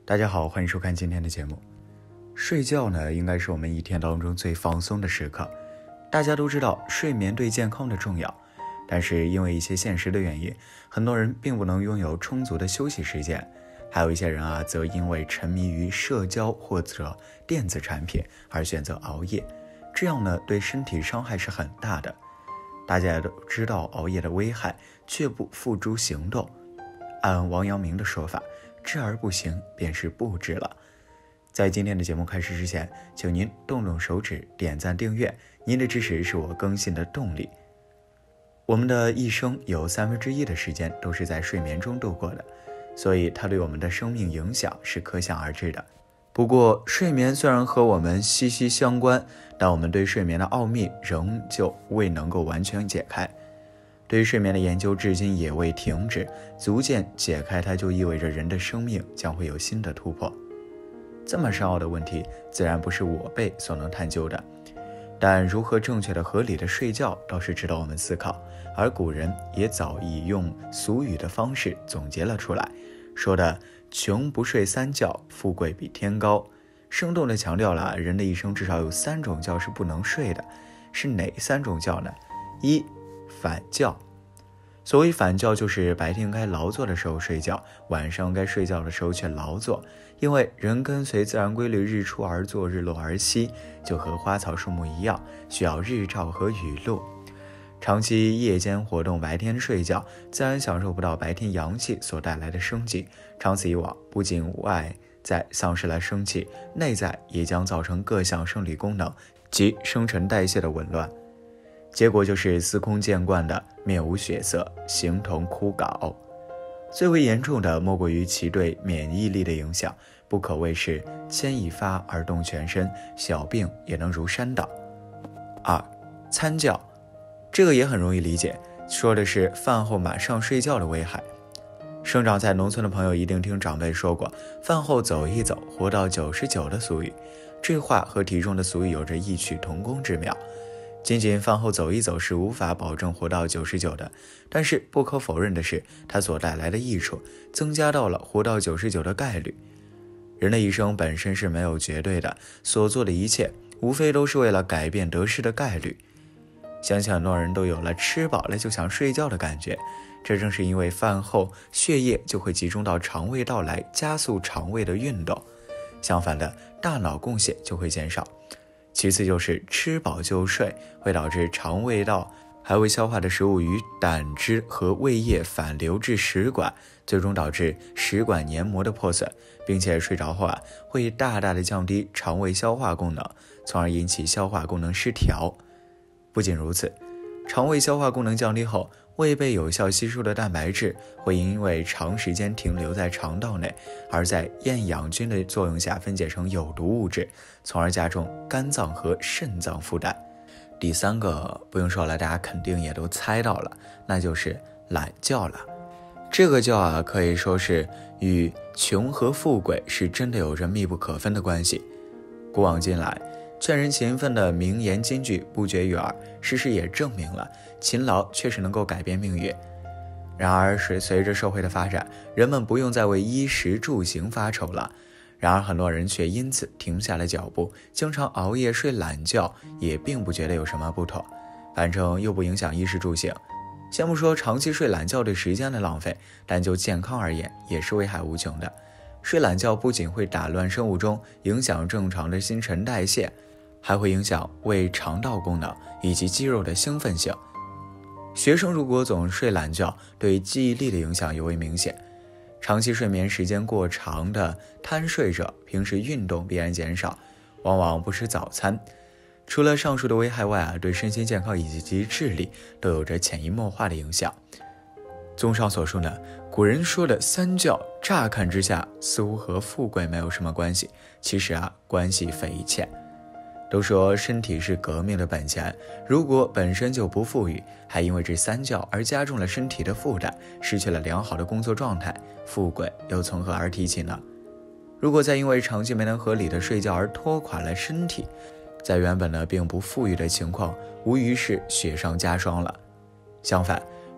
大家好，欢迎收看今天的节目。睡觉呢，应该是我们一天当中最放松的时刻。大家都知道睡眠对健康的重要，但是因为一些现实的原因，很多人并不能拥有充足的休息时间。还有一些人则因为沉迷于社交或者电子产品而选择熬夜，这样呢，对身体伤害是很大的。大家都知道熬夜的危害，却不付诸行动。按王阳明的说法，知而不行便是不知了。在今天的节目开始之前，请您动动手指点赞订阅，您的支持是我更新的动力。我们的一生有1/3的时间都是在睡眠中度过的，所以它对我们的生命影响是可想而知的。不过睡眠虽然和我们息息相关，但我们对睡眠的奥秘仍旧未能够完全解开。对于睡眠的研究至今也未停止，逐渐解开它就意味着人的生命将会有新的突破。这么深奥的问题自然不是我辈所能探究的，但如何正确的合理的睡觉倒是值得我们思考，而古人也早已用俗语的方式总结了出来，说的穷不睡3觉，富贵比天高，生动地强调了人的一生至少有3种觉是不能睡的。是哪3种觉呢？一、反觉。所谓反觉，就是白天该劳作的时候睡觉，晚上该睡觉的时候却劳作。因为人跟随自然规律，日出而作，日落而息，就和花草树木一样，需要日照和雨露。长期夜间活动，白天睡觉，自然享受不到白天阳气所带来的生机。长此以往，不仅外在丧失了生气，内在也将造成各项生理功能及新陈代谢的紊乱。结果就是司空见惯的面无血色，形同枯槁。最为严重的莫过于其对免疫力的影响，不可谓是牵一发而动全身，小病也能如山倒。二、餐觉。这个也很容易理解，说的是饭后马上睡觉的危害。生长在农村的朋友一定听长辈说过饭后走一走，活到99的俗语。这话和体重的俗语有着异曲同工之妙。仅仅饭后走一走是无法保证活到99的，但是不可否认的是，它所带来的益处增加到了活到99的概率。人的一生本身是没有绝对的，所做的一切无非都是为了改变得失的概率。相信很多人都有了吃饱了就想睡觉的感觉，这正是因为饭后血液就会集中到肠胃道来加速肠胃的运动，相反的，大脑供血就会减少。其次就是吃饱就睡，会导致肠胃道还未消化的食物与胆汁和胃液反流至食管，最终导致食管黏膜的破损，并且睡着后会大大的降低肠胃消化功能，从而引起消化功能失调。不仅如此，肠胃消化功能降低后，未被有效吸收的蛋白质会因为长时间停留在肠道内，而在厌氧菌的作用下分解成有毒物质，从而加重肝脏和肾脏负担。第3个不用说了，大家肯定也都猜到了，那就是懒觉了。这个觉可以说是与穷和富贵是真的有着密不可分的关系。古往今来，劝人勤奋的名言金句不绝于耳，事实也证明了勤劳确实能够改变命运。然而随着社会的发展，人们不用再为衣食住行发愁了，然而很多人却因此停下了脚步，经常熬夜睡懒觉，也并不觉得有什么不妥，反正又不影响衣食住行。先不说长期睡懒觉对时间的浪费，但就健康而言也是危害无穷的。睡懒觉不仅会打乱生物钟，影响正常的新陈代谢，还会影响胃肠道功能以及肌肉的兴奋性。学生如果总睡懒觉，对记忆力的影响尤为明显。长期睡眠时间过长的贪睡者，平时运动必然减少，往往不吃早餐。除了上述的危害外对身心健康以及智力都有着潜移默化的影响。综上所述呢，古人说的3觉，乍看之下似乎和富贵没有什么关系，其实关系匪浅。都说身体是革命的本钱，如果本身就不富裕，还因为这3觉而加重了身体的负担，失去了良好的工作状态，富贵又从何而提起呢？如果再因为长期没能合理的睡觉而拖垮了身体，在原本并不富裕的情况，无疑是雪上加霜了。相反，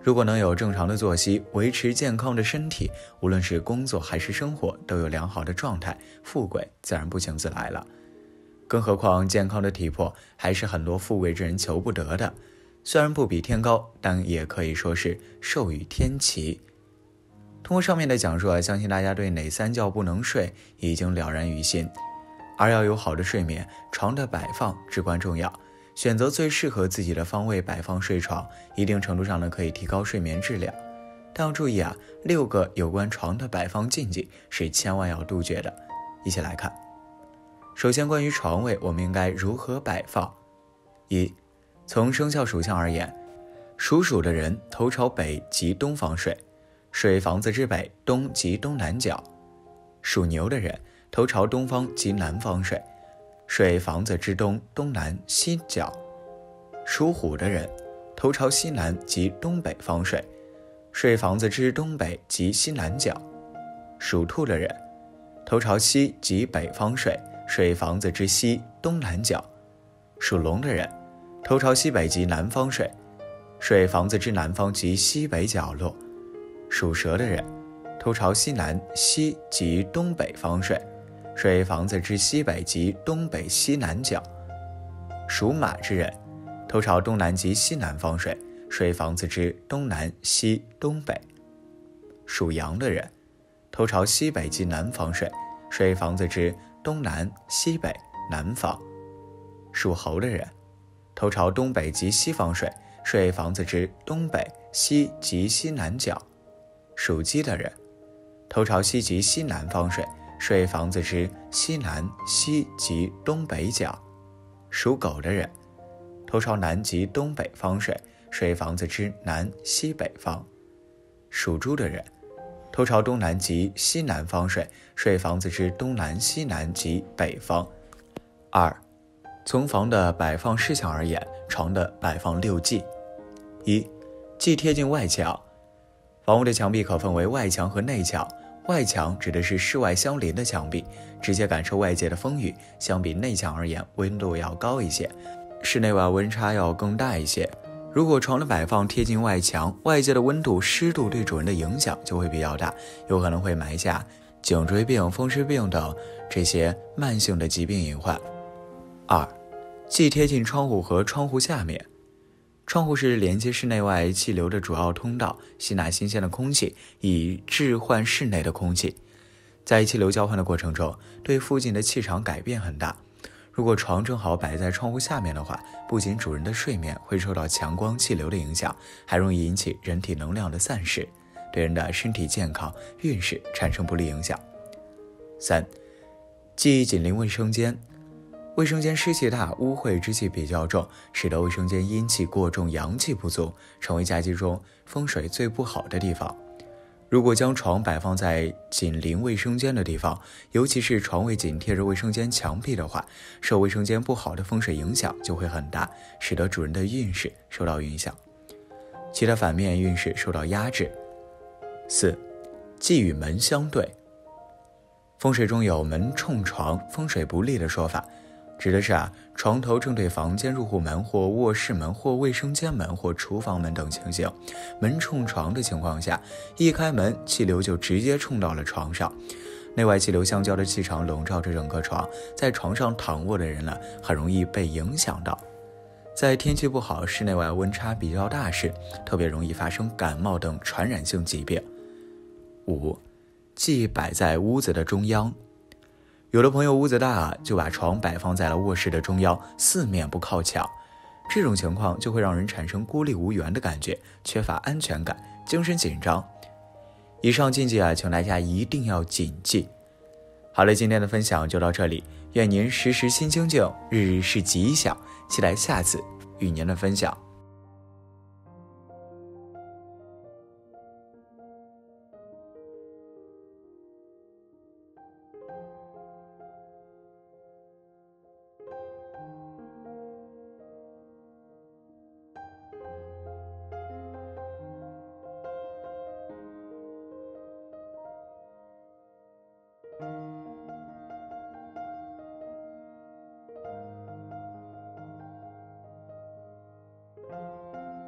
如果能有正常的作息，维持健康的身体，无论是工作还是生活都有良好的状态，富贵自然不请自来了。更何况健康的体魄还是很多富贵之人求不得的，虽然不比天高，但也可以说是授予天齐。通过上面的讲述相信大家对哪3觉不能睡已经了然于心。而要有好的睡眠，床的摆放至关重要，选择最适合自己的方位摆放睡床，一定程度上可以提高睡眠质量。但要注意6个有关床的摆放禁忌是千万要杜绝的，一起来看。首先，关于床位我们应该如何摆放。1. 从生肖属相而言，属鼠的人头朝北即东方睡，睡房子之北，东即东南角；属牛的人头朝东方即南方睡，睡房子之东，东南西角；属虎的人头朝西南即东北方睡，睡房子之东北即西南角；属兔的人头朝西即北方睡，睡房子之西东南角；属龙的人头朝西北即南方睡，睡房子之南方即西北角落；属蛇的人头朝西南西即东北方睡，睡房子之西北即东北西南角；属马之人头朝东南即西南方睡，睡房子之东南西东北；属羊的人头朝西北即南方睡，睡房子之东南西北南方；属猴的人头朝东北即西方睡，睡房子之东北西即西南角；属鸡的人头朝西即西南方睡，睡房子之西南西即东北角；属狗的人头朝南即东北方睡，睡房子之南西北方；属猪的人头朝东南即西南方睡，睡房子之东南西南即北方。2. 从房的摆放事项而言，床的摆放6忌。1. 忌贴近外墙。房屋的墙壁可分为外墙和内墙，外墙指的是室外相邻的墙壁，直接感受外界的风雨，相比内墙而言温度要高一些，室内外温差要更大一些。如果床的摆放贴近外墙，外界的温度湿度对主人的影响就会比较大，有可能会埋下颈椎病、风湿病等这些慢性的疾病隐患。2. 忌贴近窗户和窗户下面。窗户是连接室内外气流的主要通道，吸纳新鲜的空气，以置换室内的空气。在气流交换的过程中，对附近的气场改变很大。如果床正好摆在窗户下面的话，不仅主人的睡眠会受到强光气流的影响，还容易引起人体能量的散失，对人的身体健康、运势产生不利影响。3. 忌紧邻卫生间。卫生间湿气大，污秽之气比较重，使得卫生间阴气过重，阳气不足，成为家居中风水最不好的地方。如果将床摆放在紧邻卫生间的地方，尤其是床位紧贴着卫生间墙壁的话，受卫生间不好的风水影响就会很大，使得主人的运势受到影响，其他反面运势受到压制。4. 忌与门相对。风水中有门冲床风水不利的说法，指的是床头正对房间入户门或卧室门或卫生间门或厨房门等情形，门冲床的情况下，一开门气流就直接冲到了床上，内外气流相交的气场笼罩着整个床，在床上躺卧的人很容易被影响到。在天气不好、室内外温差比较大时，特别容易发生感冒等传染性疾病。5. 忌摆在屋子的中央。有的朋友屋子大，就把床摆放在了卧室的中央，四面不靠墙，这种情况就会让人产生孤立无援的感觉，缺乏安全感，精神紧张。以上禁忌请大家一定要谨记。好了，今天的分享就到这里，愿您时时心清静，日日是吉祥，期待下次与您的分享。